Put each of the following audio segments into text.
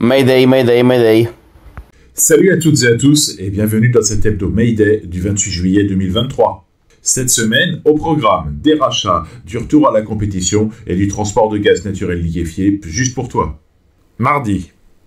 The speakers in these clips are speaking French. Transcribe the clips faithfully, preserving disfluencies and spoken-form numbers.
Mayday, Mayday, Mayday. Salut à toutes et à tous et bienvenue dans cet hebdo Mayday du vingt-huit juillet deux mille vingt-trois. Cette semaine, au programme des rachats, du retour à la compétition et du transport de gaz naturel liquéfié juste pour toi. Mardi.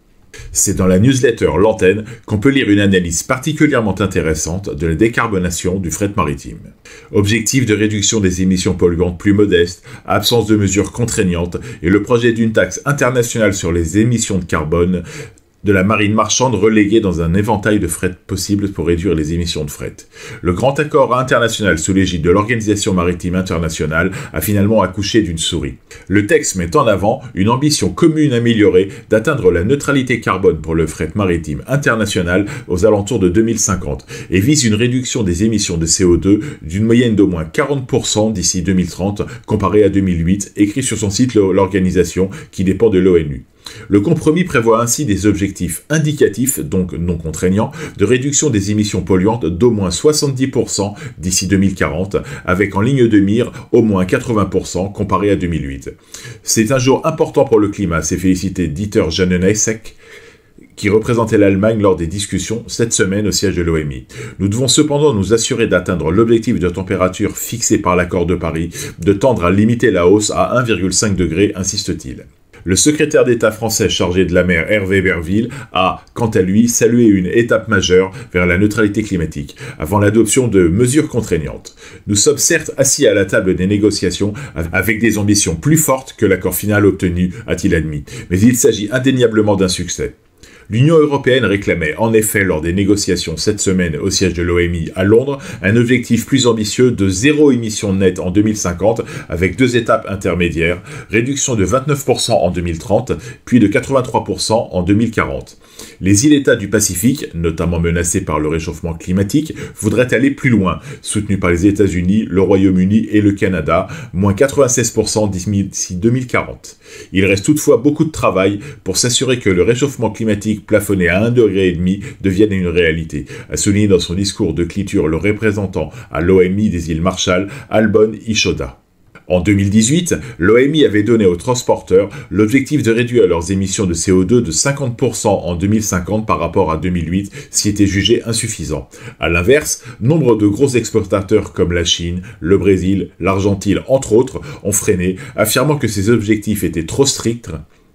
C'est dans la newsletter L'Antenne qu'on peut lire une analyse particulièrement intéressante de la décarbonation du fret maritime. Objectif de réduction des émissions polluantes plus modeste, absence de mesures contraignantes et le projet d'une taxe internationale sur les émissions de carbone de la marine marchande reléguée dans un éventail de fret possibles pour réduire les émissions de fret. Le grand accord international sous l'égide de l'Organisation maritime internationale a finalement accouché d'une souris. Le texte met en avant une ambition commune améliorée d'atteindre la neutralité carbone pour le fret maritime international aux alentours de deux mille cinquante et vise une réduction des émissions de C O deux d'une moyenne d'au moins quarante pour cent d'ici deux mille trente comparé à deux mille huit, écrit sur son site l'organisation qui dépend de l'ONU. Le compromis prévoit ainsi des objectifs indicatifs, donc non contraignants, de réduction des émissions polluantes d'au moins soixante-dix pour cent d'ici deux mille quarante, avec en ligne de mire au moins quatre-vingts pour cent comparé à deux mille huit. C'est un jour important pour le climat, s'est félicité Dieter Janenecek, qui représentait l'Allemagne lors des discussions cette semaine au siège de l'O M I. Nous devons cependant nous assurer d'atteindre l'objectif de température fixé par l'accord de Paris, de tendre à limiter la hausse à un virgule cinq degré, insiste-t-il. Le secrétaire d'État français chargé de la mer Hervé Berville a, quant à lui, salué une étape majeure vers la neutralité climatique, avant l'adoption de mesures contraignantes. Nous sommes certes assis à la table des négociations avec des ambitions plus fortes que l'accord final obtenu, a-t-il admis, mais il s'agit indéniablement d'un succès. L'Union européenne réclamait en effet lors des négociations cette semaine au siège de l'O M I à Londres un objectif plus ambitieux de zéro émission nette en deux mille cinquante avec deux étapes intermédiaires, réduction de vingt-neuf pour cent en deux mille trente puis de quatre-vingt-trois pour cent en deux mille quarante. Les îles-États du Pacifique, notamment menacés par le réchauffement climatique, voudraient aller plus loin, soutenus par les États-Unis, le Royaume-Uni et le Canada, moins quatre-vingt-seize pour cent d'ici deux mille quarante. Il reste toutefois beaucoup de travail pour s'assurer que le réchauffement climatique plafonné à un degré et demi devienne une réalité, a souligné dans son discours de clôture le représentant à l'O M I des îles Marshall, Albon Ishoda. En deux mille dix-huit, l'O M I avait donné aux transporteurs l'objectif de réduire leurs émissions de C O deux de cinquante pour cent en deux mille cinquante par rapport à deux mille huit, ce qui était jugé insuffisant. À l'inverse, nombre de gros exportateurs comme la Chine, le Brésil, l'Argentine, entre autres, ont freiné, affirmant que ces objectifs étaient trop stricts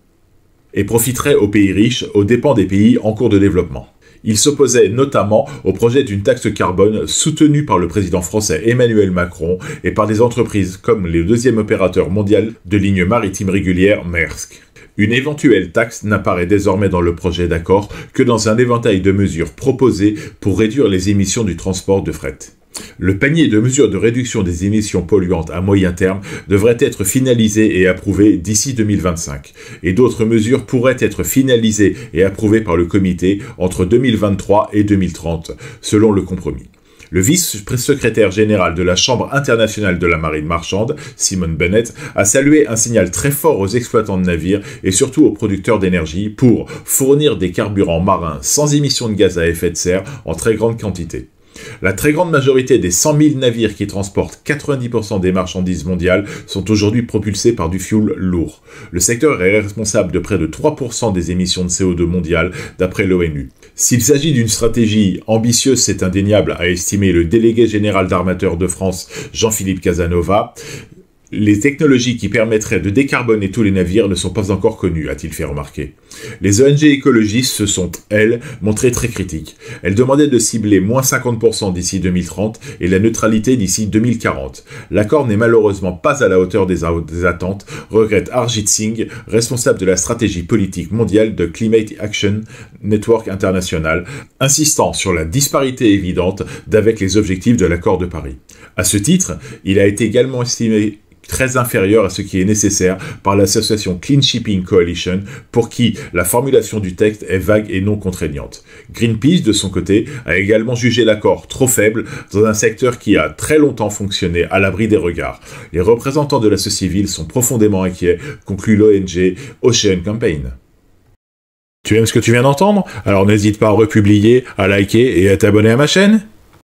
et profiteraient aux pays riches aux dépens des pays en cours de développement. Il s'opposait notamment au projet d'une taxe carbone soutenu par le président français Emmanuel Macron et par des entreprises comme le deuxième opérateur mondial de lignes maritimes régulières Maersk. Une éventuelle taxe n'apparaît désormais dans le projet d'accord que dans un éventail de mesures proposées pour réduire les émissions du transport de fret. Le panier de mesures de réduction des émissions polluantes à moyen terme devrait être finalisé et approuvé d'ici deux mille vingt-cinq, et d'autres mesures pourraient être finalisées et approuvées par le comité entre deux mille vingt-trois et deux mille trente, selon le compromis. Le vice-secrétaire général de la Chambre internationale de la marine marchande, Simon Bennett, a salué un signal très fort aux exploitants de navires et surtout aux producteurs d'énergie pour fournir des carburants marins sans émissions de gaz à effet de serre en très grande quantité. La très grande majorité des cent mille navires qui transportent quatre-vingt-dix pour cent des marchandises mondiales sont aujourd'hui propulsés par du fioul lourd. Le secteur est responsable de près de trois pour cent des émissions de C O deux mondiales, d'après l'ONU. S'il s'agit d'une stratégie ambitieuse, c'est indéniable, a estimé le délégué général d'Armateurs de France, Jean-Philippe Casanova. Les technologies qui permettraient de décarboner tous les navires ne sont pas encore connues, a-t-il fait remarquer. Les O N G écologistes se sont, elles, montrées très critiques. Elles demandaient de cibler moins cinquante pour cent d'ici deux mille trente et la neutralité d'ici deux mille quarante. L'accord n'est malheureusement pas à la hauteur des, des attentes, regrette Harjit Singh, responsable de la stratégie politique mondiale de Climate Action Network International, insistant sur la disparité évidente d'avec les objectifs de l'accord de Paris. À ce titre, il a été également estimé très inférieur à ce qui est nécessaire par l'association Clean Shipping Coalition, pour qui la formulation du texte est vague et non contraignante. Greenpeace, de son côté, a également jugé l'accord trop faible dans un secteur qui a très longtemps fonctionné à l'abri des regards. Les représentants de la société civile sont profondément inquiets, conclut l'O N G Ocean Campaign. Tu aimes ce que tu viens d'entendre? Alors n'hésite pas à republier, à liker et à t'abonner à ma chaîne.